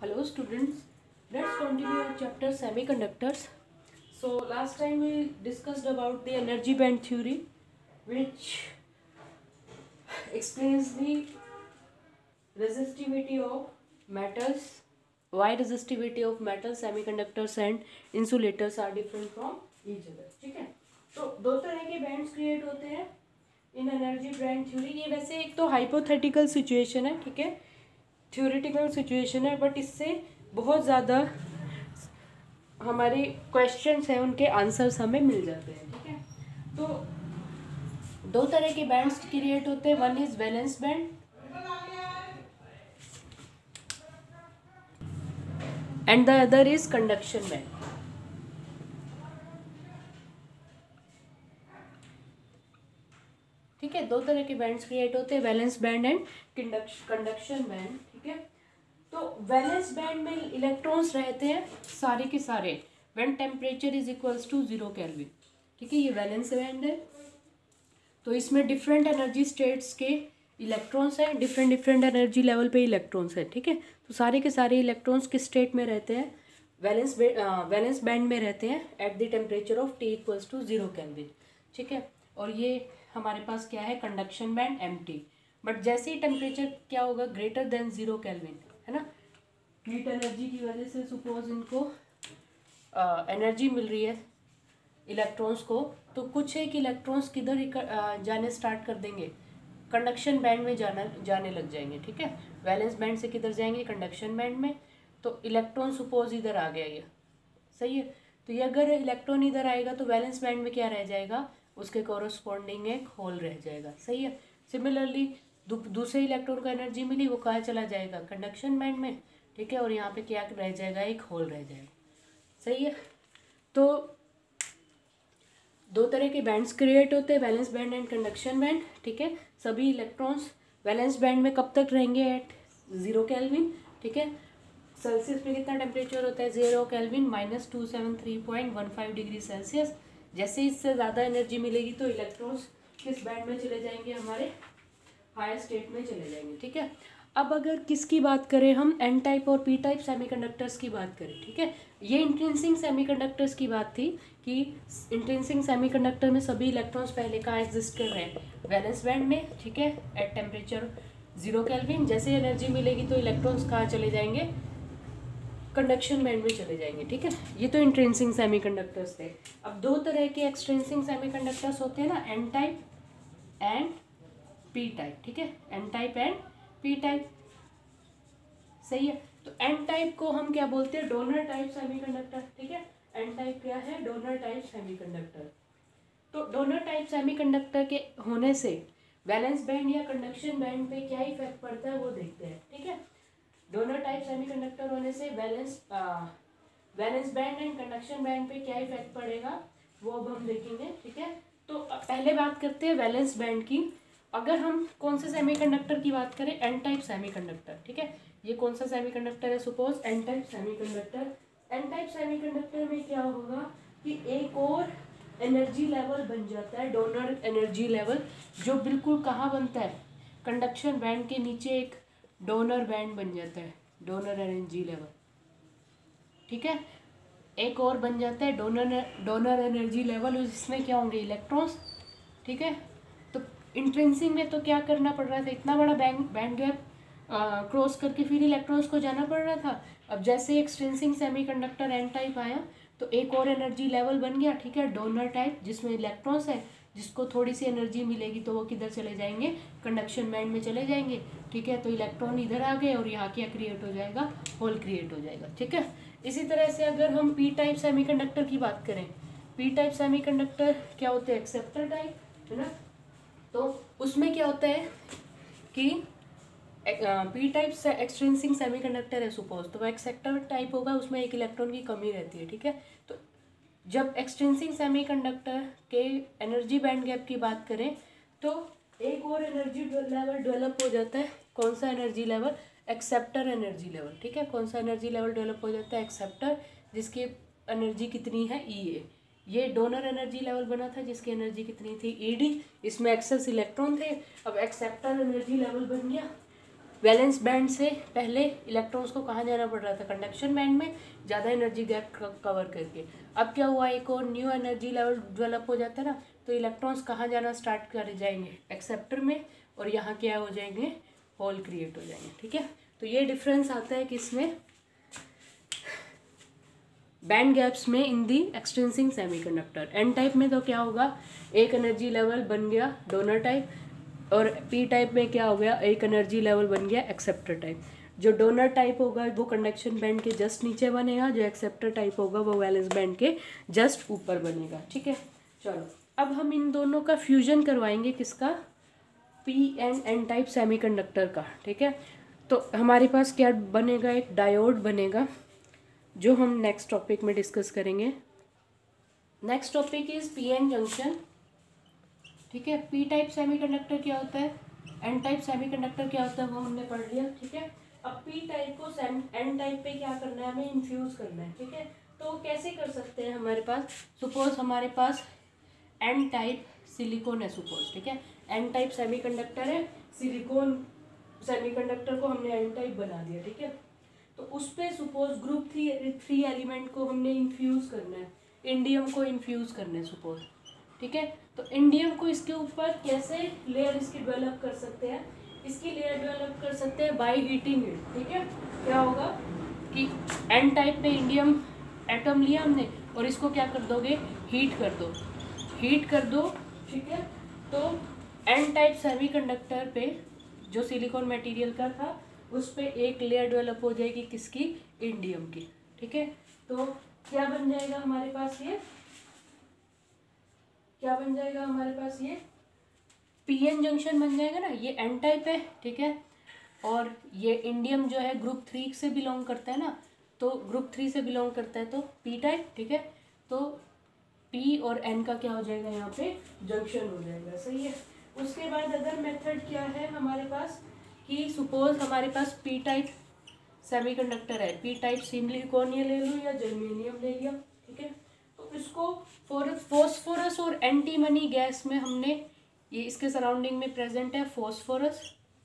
Hello students, let's continue our chapter semiconductors. So last time we discussed about the energy band theory, which explains the resistivity of metals, why resistivity of metals, semiconductors and insulators are different from each other. ठीक है, तो दो तरह के bands create होते हैं इन energy band theory. ये वैसे एक तो हाइपोथेटिकल सिचुएशन है, ठीक है, थ्योरेटिकल सिचुएशन है, बट इससे बहुत ज़्यादा हमारे क्वेश्चंस हैं उनके आंसर्स हमें मिल जाते हैं. ठीक है, तो दो तरह के बैंड्स क्रिएट होते हैं. One is valence band and the other is conduction band. ठीक है, दो तरह के बैंड्स क्रिएट होते हैं, valence band and conduction band. ठीक है, तो वैलेंस बैंड में इलेक्ट्रॉन्स रहते हैं सारे के सारे when temperature is equals to 0 kelvin. ठीक है, ये वैलेंस बैंड है. तो इसमें डिफरेंट एनर्जी स्टेट्स के इलेक्ट्रॉन्स हैं, डिफरेंट एनर्जी लेवल पे इलेक्ट्रॉन्स हैं. ठीक है, तो सारे के सारे इलेक्ट्रॉन्स किस स्टेट में रहते हैं? वैलेंस बैंड में रहते हैं at the temperature of T equals to 0 kelvin. ठीक है, और ये हमारे पास क्या है? Conduction band MT. बट जैसे ही टेम्परेचर क्या होगा? ग्रेटर देन 0 केल्विन, है ना. हीट एनर्जी की वजह से सपोज इनको एनर्जी मिल रही है इलेक्ट्रॉन्स को, तो कुछ एक इलेक्ट्रॉन्स किधर जाने स्टार्ट कर देंगे? कंडक्शन बैंड में जाने लग जाएंगे. ठीक है, वैलेंस बैंड से किधर जाएंगे? कंडक्शन बैंड में. तो इलेक्ट्रॉन सपोज इधर आ गया, ये सही है. तो ये अगर इलेक्ट्रॉन इधर आएगा तो वैलेंस बैंड में क्या रह जाएगा? उसके कॉरस्पॉन्डिंग एक होल रह जाएगा. सही है. सिमिलरली दूसरे इलेक्ट्रॉन को एनर्जी मिली, वो कहाँ चला जाएगा? कंडक्शन बैंड में. ठीक है, और यहाँ पे क्या रह जाएगा? एक होल रह जाएगा. सही है. तो दो तरह के बैंड्स क्रिएट होते हैं, valence band and conduction band. ठीक है, सभी इलेक्ट्रॉन्स वैलेंस बैंड में कब तक रहेंगे? At 0 kelvin. ठीक है, सेल्सियस में कितना टेम्परेचर होता है? 0 केल्विन -273.15 डिग्री सेल्सियस. जैसे इससे ज़्यादा एनर्जी मिलेगी तो इलेक्ट्रॉन्स किस बैंड में चले जाएंगे? हमारे हायर स्टेट में चले जाएंगे. ठीक है, अब अगर किसकी बात करें हम? एन टाइप और पी टाइप सेमीकंडक्टर्स की बात करें. ठीक है, ये इंट्रिंसिक सेमीकंडक्टर्स की बात थी कि इंट्रिंसिक सेमीकंडक्टर में सभी इलेक्ट्रॉन्स पहले कहाँ एग्जिस्ट कर रहे हैं? वैलेंस बैंड में. ठीक है, एट टेम्परेचर 0 केल्विन. जैसे एनर्जी मिलेगी तो इलेक्ट्रॉन्स कहाँ चले जाएंगे? कंडक्शन बैंड में चले जाएंगे. ठीक है, ये तो इंट्रिंसिक सेमीकंडक्टर्स थे. अब दो तरह के एक्सट्रिंसिक सेमीकंडक्टर्स होते हैं ना, N type and P type. ठीक है, N type and P type. सही है. तो एन टाइप को हम क्या बोलते हैं? Donor type semiconductor. ठीक है, एन टाइप क्या है? Donor type semiconductor. तो डोनर टाइप सेमीकंडक्टर के होने से वैलेंस बैंड या कंडक्शन बैंड पे क्या इफेक्ट पड़ता है वो देखते हैं. ठीक है, डोनर टाइप सेमीकंडक्टर होने से valence band and conduction band पे क्या इफेक्ट पड़ेगा वो अब हम देखेंगे. ठीक है, तो पहले बात करते हैं वैलेंस बैंड की. अगर हम कौन से सेमीकंडक्टर की बात करें? N type semiconductor. ठीक है, ये कौन सा सेमीकंडक्टर है? Suppose N type semiconductor. N type semiconductor में क्या होगा कि एक और एनर्जी लेवल बन जाता है, डोनर एनर्जी लेवल, जो बिल्कुल कहाँ बनता है? कंडक्शन बैंड के नीचे एक डोनर बैंड बन जाता है, डोनर एनर्जी लेवल. ठीक है, एक और बन जाता है डोनर एनर्जी लेवल, जिसमें क्या होंगे? इलेक्ट्रॉन्स. ठीक है, तो इंट्रिंसिक में तो क्या करना पड़ रहा था? इतना बड़ा बैंड गैप क्रॉस करके फिर इलेक्ट्रॉन्स को जाना पड़ रहा था. अब जैसे एक्सट्रिंसिक सेमीकंडक्टर एन टाइप आया तो एक और एनर्जी लेवल बन गया. ठीक है, डोनर टाइप, जिसमें इलेक्ट्रॉन्स है, जिसको थोड़ी सी एनर्जी मिलेगी तो वो किधर चले जाएंगे? कंडक्शन बैंड में चले जाएंगे. ठीक है, तो इलेक्ट्रॉन इधर आ गए और यहाँ क्या क्रिएट हो जाएगा? होल क्रिएट हो जाएगा. ठीक है, इसी तरह से अगर हम पी टाइप सेमीकंडक्टर की बात करें, पी टाइप सेमीकंडक्टर क्या होते हैं? एक्सेप्टर टाइप, है ना. तो उसमें क्या होता है कि पी टाइप से एक्सट्रिंसिक सेमीकंडक्टर है सपोज, तो वो एक्सेप्टर टाइप होगा, उसमें एक इलेक्ट्रॉन की कमी रहती है. ठीक है, तो जब एक्सट्रिंसिक सेमीकंडक्टर के एनर्जी बैंड गैप की बात करें तो एक और एनर्जी लेवल डेवलप हो जाता है. कौन सा energy level? Acceptor energy level. ठीक है, कौन सा एनर्जी लेवल डेवलप हो जाता है? एक्सेप्टर, जिसकी एनर्जी कितनी है? EA. ये डोनर एनर्जी लेवल बना था जिसकी एनर्जी कितनी थी? ED. इसमें एक्सेस इलेक्ट्रॉन थे. अब एक्सेप्टर एनर्जी लेवल बन गया वैलेंस बैंड से पहले इलेक्ट्रॉन्स को कहाँ जाना पड़ रहा था, कंडक्शन बैंड में, ज़्यादा एनर्जी गैप कवर करके। अब क्या हुआ, एक और न्यू एनर्जी लेवल डेवलप हो जाता है ना, तो इलेक्ट्रॉन्स कहाँ जाना स्टार्ट कर जाएंगे, एक्सेप्टर में, और यहाँ क्या हो जाएंगे, होल क्रिएट हो जाएंगे। ठीक है, तो ये डिफरेंस आता है किसमें, बैंड गैप्स में in the extrinsic semiconductor. N type में तो क्या होगा, एक एनर्जी लेवल बन गया डोनर टाइप, और पी टाइप में क्या हो गया, एक एनर्जी लेवल बन गया एक्सेप्टर टाइप। जो डोनर टाइप होगा वो कंडक्शन बैंड के जस्ट नीचे बनेगा, जो एक्सेप्टर टाइप होगा वो वैलेंस बैंड के जस्ट ऊपर बनेगा। ठीक है, चलो अब हम इन दोनों का फ्यूजन करवाएंगे, किसका, P and N type semiconductor का। ठीक है, तो हमारे पास क्या बनेगा, एक डायोड बनेगा, जो हम नेक्स्ट टॉपिक में डिस्कस करेंगे। Next topic is P N junction. ठीक है, पी टाइप सेमीकंडक्टर क्या होता है, एन टाइप सेमीकंडक्टर क्या होता है, वो हमने पढ़ लिया। ठीक है, अब पी टाइप को एन टाइप पे क्या करना है, हमें इन्फ्यूज करना है। ठीक है, तो कैसे कर सकते हैं, हमारे पास सपोज हमारे पास एन टाइप सिलिकॉन है सपोज। ठीक है, एन टाइप सेमीकंडक्टर है, सिलिकॉन सेमीकंडक्टर को हमने एन टाइप बना दिया। ठीक है, तो उस पर सपोज ग्रुप थ्री एलिमेंट को हमने इन्फ्यूज करना है, इंडियम को इन्फ्यूज करना है सपोज। ठीक है, तो इंडियम को इसके ऊपर कैसे लेयर इसकी डेवलप कर सकते हैं, इसकी लेयर डेवलप कर सकते हैं बाय हीटिंग इट। ठीक है, क्या होगा कि एन टाइप में इंडियम एटम लिया हमने, और इसको क्या कर दोगे, हीट कर दो, हीट कर दो। ठीक है, तो एन टाइप सेमीकंडक्टर पे जो सिलिकॉन मटेरियल का था, उस पे एक लेयर डेवलप हो जाएगी, किसकी, इंडियम की। ठीक है, तो क्या बन जाएगा हमारे पास, ये क्या बन जाएगा हमारे पास, ये पीएन जंक्शन बन जाएगा ना, ये एन टाइप है। ठीक है, और ये इंडियम जो है ग्रुप 3 से बिलोंग करता है ना, तो ग्रुप 3 से बिलोंग करता है, तो पी टाइप। ठीक है, तो पी और एन का क्या हो जाएगा, यहाँ पे जंक्शन हो जाएगा। सही है, उसके बाद अदर मेथड क्या है हमारे पास, कि सपोज हमारे पास पी टाइप सेमीकंडक्टर है, पी टाइप सिलिकॉन ले लो या जर्मेनियम ले लिया। ठीक है, तो इसको फॉस्फोरस और एंटीमनी गैस में हमने, ये इसके सराउंडिंग में प्रेजेंट है फॉस्फोरस,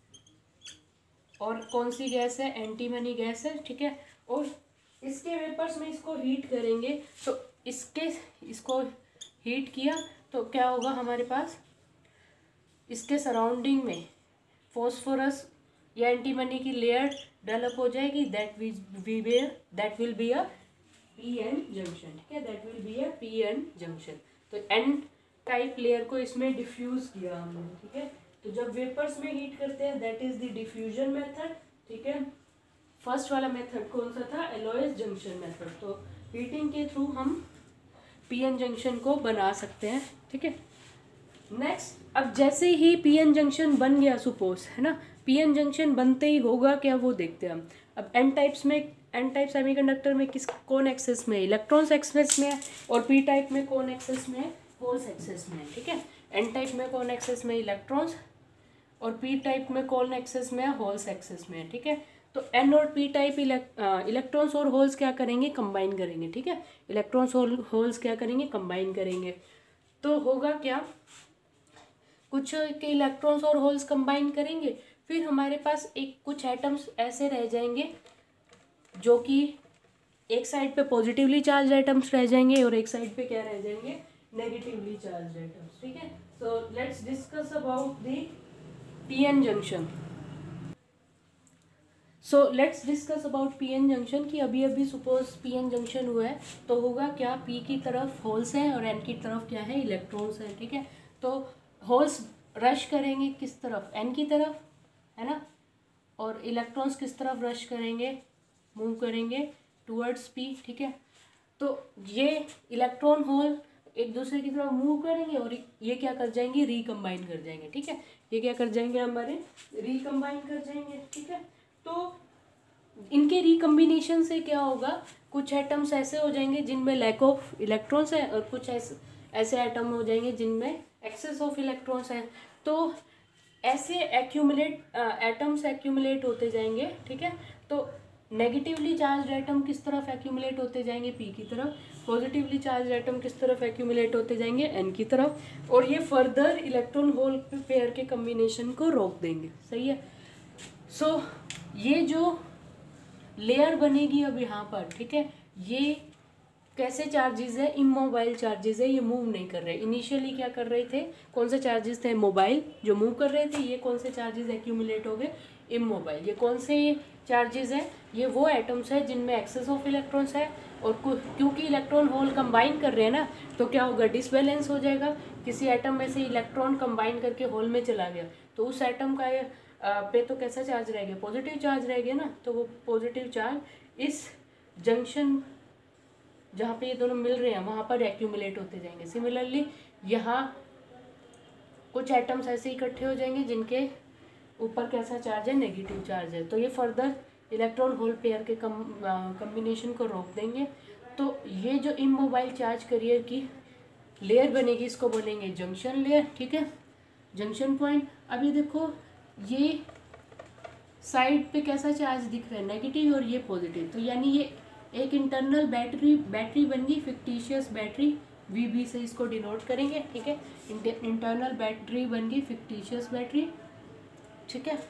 और कौन सी गैस है, एंटीमनी गैस है। ठीक है, और इसके वेपर्स में इसको हीट करेंगे, तो इसको हीट किया तो क्या होगा हमारे पास, इसके सराउंडिंग में फॉस्फोरस या एंटीमनी की लेयर डेवलप हो जाएगी, that will be a P N junction. ठीक है, that will be a P N junction. तो एन टाइप लेयर को इसमें डिफ्यूज किया हमने। ठीक है, तो जब वेपर्स में हीट करते हैं, that is the diffusion method. ठीक है, फर्स्ट वाला मेथड कौन सा था, एलोइस जंक्शन मेथड। तो हीटिंग के थ्रू हम पी एन जंक्शन को बना सकते हैं। ठीक है, नेक्स्ट, अब जैसे ही पी एन जंक्शन बन गया सपोज, है ना, पी एन जंक्शन बनते ही होगा क्या, वो देखते हैं हम। अब एन टाइप सेमीकंडक्टर में कौन एक्सेस में है, इलेक्ट्रॉन्स एक्सेस में है, और पी टाइप में कौन एक्सेस में है, होल्स एक्सेस में है। ठीक है, एन टाइप में कौन एक्सेस में, इलेक्ट्रॉन्स, और पी टाइप में कौन एक्सेस में है, होल्स एक्सेस में है। ठीक है, तो एन और पी टाइप इलेक्ट्रॉन्स और होल्स क्या करेंगे, कंबाइन करेंगे। ठीक है, इलेक्ट्रॉन्स और होल्स क्या करेंगे, कंबाइन करेंगे। तो होगा क्या, कुछ के इलेक्ट्रॉन्स और होल्स कंबाइन करेंगे, फिर हमारे पास कुछ एटम्स ऐसे रह जाएंगे जो कि एक साइड पे पॉजिटिवली चार्ज एटम्स रह जाएंगे, और एक साइड पे क्या रह जाएंगे, नेगेटिवली चार्ज एटम्स। ठीक है, so let's discuss about the PN junction. So let's discuss about PN junction, कि अभी अभी सपोज पीएन जंक्शन हुआ है, तो होगा क्या, पी की तरफ होल्स हैं और एन की तरफ क्या है, इलेक्ट्रॉन्स हैं। ठीक है, तो होल्स रश करेंगे किस तरफ, एन की तरफ, है ना, और इलेक्ट्रॉन्स किस तरफ रश करेंगे, मूव करेंगे टूवर्ड्स पी। ठीक है, तो ये इलेक्ट्रॉन होल एक दूसरे की तरफ मूव करेंगे, और ये क्या कर जाएंगे, रिकम्बाइन कर जाएंगे। ठीक है, ये क्या कर जाएंगे, हमारे रिकम्बाइन कर जाएंगे। ठीक है, तो इनके रिकम्बिनेशन से क्या होगा, कुछ एटम्स ऐसे हो जाएंगे जिनमें लैक ऑफ इलेक्ट्रॉन्स है, और कुछ ऐसे एटम हो जाएंगे जिनमें एक्सेस ऑफ इलेक्ट्रॉन्स हैं। तो ऐसे एटम्स एक्यूमुलेट होते जाएंगे। ठीक है, तो नेगेटिवली चार्ज एटम किस तरफ एक्यूमुलेट होते जाएंगे, पी की तरफ, पॉजिटिवली चार्ज एटम किस तरफ एक्यूमुलेट होते जाएंगे, एन की तरफ, और ये फर्दर इलेक्ट्रॉन होल पेयर के कम्बिनेशन को रोक देंगे। सही है, सो ये जो लेयर बनेगी अब यहाँ पर, ठीक है, ये कैसे चार्जेस है, इमोबाइल चार्जेस है, ये मूव नहीं कर रहे। इनिशियली क्या कर रहे थे, कौन से चार्जेस थे, मोबाइल जो मूव कर रहे थे। ये कौन से चार्जेस एक्यूमुलेट हो गए, इमोबाइल। ये कौन से चार्जेस हैं, ये वो एटम्स है जिनमें एक्सेस ऑफ इलेक्ट्रॉन्स है, और क्योंकि इलेक्ट्रॉन होल कंबाइन कर रहे हैं ना, तो क्या होगा, डिसबैलेंस हो जाएगा। किसी एटम में से इलेक्ट्रॉन कंबाइन करके होल में चला गया, तो उस एटम का पे तो कैसा चार्ज रह गया, पॉजिटिव चार्ज रह गया ना, तो वो पॉजिटिव चार्ज इस जंक्शन जहाँ पे ये दोनों मिल रहे हैं वहाँ पर एक्यूमुलेट होते जाएंगे। सिमिलरली यहाँ कुछ एटम्स ऐसे इकट्ठे हो जाएंगे जिनके ऊपर कैसा चार्ज है, नेगेटिव चार्ज है, तो ये फर्दर इलेक्ट्रॉन होल पेयर के कम्बिनेशन को रोक देंगे। तो ये जो इमोबाइल चार्ज कैरियर की लेयर बनेगी, इसको बोलेंगे जंक्शन लेयर, ठीक है, जंक्शन पॉइंट। अभी देखो ये साइड पे कैसा चार्ज दिख रहा है, नेगेटिव, और ये पॉजिटिव, तो यानी ये एक इंटरनल बैटरी बन गई, फिक्टिशियस बैटरी, वीबी से इसको डिनोट करेंगे, ठीक है, इंटरनल बैटरी बन गई, फिक्टिशियस बैटरी, ठीक है।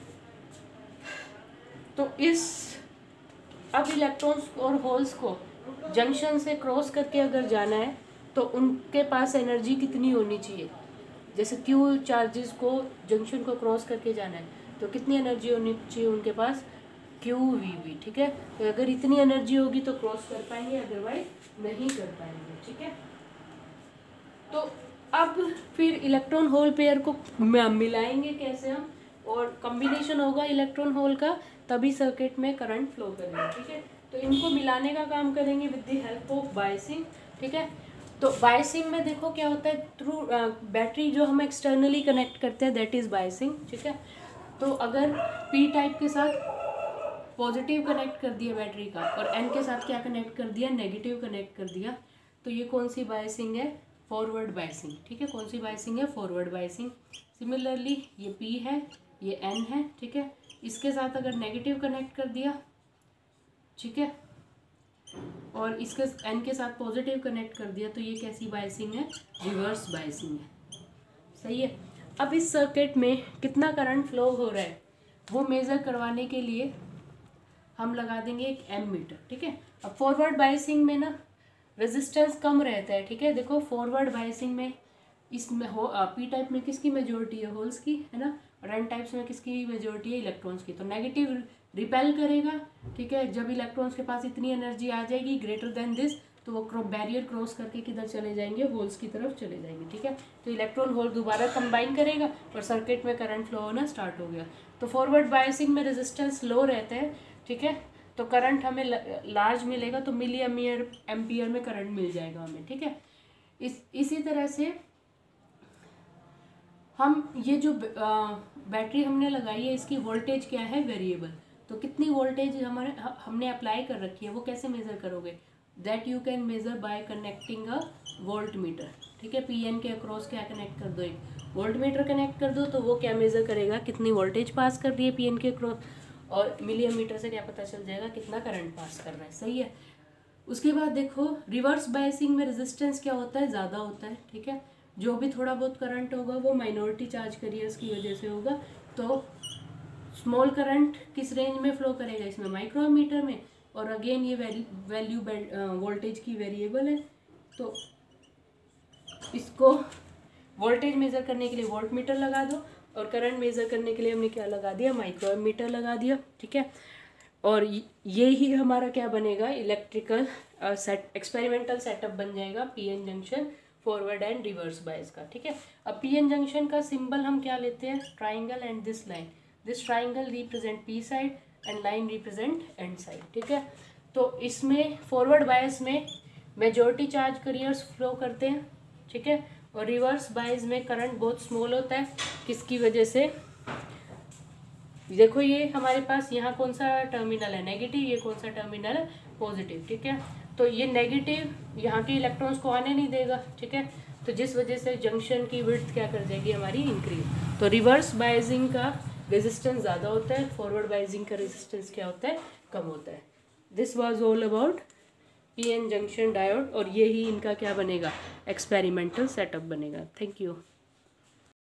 तो इस अब इलेक्ट्रॉन्स और होल्स को जंक्शन से क्रॉस करके अगर जाना है तो उनके पास एनर्जी कितनी होनी चाहिए, जैसे क्यू चार्जेस को जंक्शन को क्रॉस करके जाना है तो कितनी एनर्जी होनी चाहिए उनके पास, क्यू वी बी, ठीक है। तो अगर इतनी एनर्जी होगी तो क्रॉस कर पाएंगे, अदरवाइज नहीं कर पाएंगे, ठीक है। तो अब फिर इलेक्ट्रॉन होल पेयर को मिलाएंगे कैसे हम, और कॉम्बिनेशन होगा इलेक्ट्रॉन होल का, तभी सर्किट में करंट फ्लो करेगा, ठीक है। तो इनको मिलाने का काम करेंगे with the help of biasing, ठीक है। तो बायसिंग में देखो क्या होता है, थ्रू बैटरी जो हम एक्सटर्नली कनेक्ट करते हैं दैट इज़ बायसिंग, ठीक है। तो अगर पी टाइप के साथ पॉजिटिव कनेक्ट कर दिया बैटरी का, और एन के साथ क्या कनेक्ट कर दिया, नेगेटिव कनेक्ट कर दिया, तो ये कौन सी बायसिंग है, फॉरवर्ड बायसिंग, ठीक है। कौन सी बायसिंग है, फॉरवर्ड बायसिंग। सिमिलरली ये पी है, ये एन है, ठीक है, इसके साथ अगर नेगेटिव कनेक्ट कर दिया, ठीक है, और इसके एन के साथ पॉजिटिव कनेक्ट कर दिया, तो ये कैसी बायसिंग है, रिवर्स बायसिंग है, सही है। अब इस सर्किट में कितना करंट फ्लो हो रहा है वो मेज़र करवाने के लिए हम लगा देंगे एक एम मीटर, ठीक है। अब फॉरवर्ड बायसिंग में ना रेजिस्टेंस कम रहता है, ठीक है। देखो फॉरवर्ड बायसिंग में इसमें हो पी टाइप में किसकी मेजोरिटी है, होल्स की, है ना, और एन टाइप्स में किसकी मेजोरिटी है, इलेक्ट्रॉन्स की। तो नेगेटिव रिपेल करेगा, ठीक है। जब इलेक्ट्रॉन्स के पास इतनी एनर्जी आ जाएगी ग्रेटर देन दिस, तो वो बैरियर क्रॉस करके किधर चले जाएंगे, होल्स की तरफ चले जाएंगे, ठीक है। तो इलेक्ट्रॉन होल दोबारा कंबाइन करेगा और सर्किट में करंट फ्लो होना स्टार्ट हो गया। तो फॉरवर्ड बायसिंग में रेजिस्टेंस लो रहता है, ठीक है, तो करंट हमें लार्ज मिलेगा, तो मिली एम्पियर में करंट मिल जाएगा हमें, ठीक है। इसी तरह से हम ये जो बैटरी हमने लगाई है इसकी वोल्टेज क्या है, वेरिएबल। तो कितनी वोल्टेज हमने अप्लाई कर रखी है वो कैसे मेज़र करोगे, that you can measure by connecting a voltmeter, ठीक है। पी एन के अक्रॉस क्या कनेक्ट कर दो, एक वोल्ट मीटर कनेक्ट कर दो, तो वो क्या मेज़र करेगा, कितनी वोल्टेज पास कर रही है पी एन के अक्रॉस, और मिलियन मीटर से क्या पता चल जाएगा कितना करंट पास कर रहा है, सही है। उसके बाद देखो रिवर्स बायसिंग में रेजिस्टेंस क्या होता है, ज़्यादा होता है, ठीक है। जो भी थोड़ा बहुत करंट होगा वो माइनॉरिटी चार्ज कैरियर्स की वजह से होगा। तो स्मॉल करंट किस रेंज में फ्लो करेगा, इसमें माइक्रोमीटर में, और अगेन ये वैल्यू वोल्टेज की वेरिएबल है, तो इसको वोल्टेज मेज़र करने के लिए वोल्ट मीटर लगा दो, और करंट मेज़र करने के लिए हमने क्या लगा दिया, माइक्रोमीटर लगा दिया, ठीक है। और ये ही हमारा क्या बनेगा, इलेक्ट्रिकल एक्सपेरिमेंटल सेटअप बन जाएगा PN junction forward and reverse bias का, ठीक है। अब पीएन जंक्शन का सिंबल हम क्या लेते हैं, triangle and this line, this triangle represent P side and line represent N side, ठीक है। तो इसमें फॉरवर्ड बायस में मेजॉरिटी चार्ज कैरियर्स फ्लो करते हैं, ठीक है, और रिवर्स बायस में करंट बहुत स्मॉल होता है, किसकी वजह से, देखो ये हमारे पास यहाँ कौन सा टर्मिनल है, नेगेटिव, ये कौन सा टर्मिनल है, पॉजिटिव, ठीक है। तो ये नेगेटिव यहाँ के इलेक्ट्रॉन्स को आने नहीं देगा, ठीक है, तो जिस वजह से जंक्शन की विड्थ क्या कर जाएगी हमारी, इंक्रीज। तो रिवर्स बायसिंग का रेजिस्टेंस ज़्यादा होता है, फॉरवर्ड बायसिंग का रेजिस्टेंस क्या होता है, कम होता है। This was all about PN junction diode, और ये ही इनका क्या बनेगा, एक्सपेरिमेंटल सेटअप बनेगा। Thank you.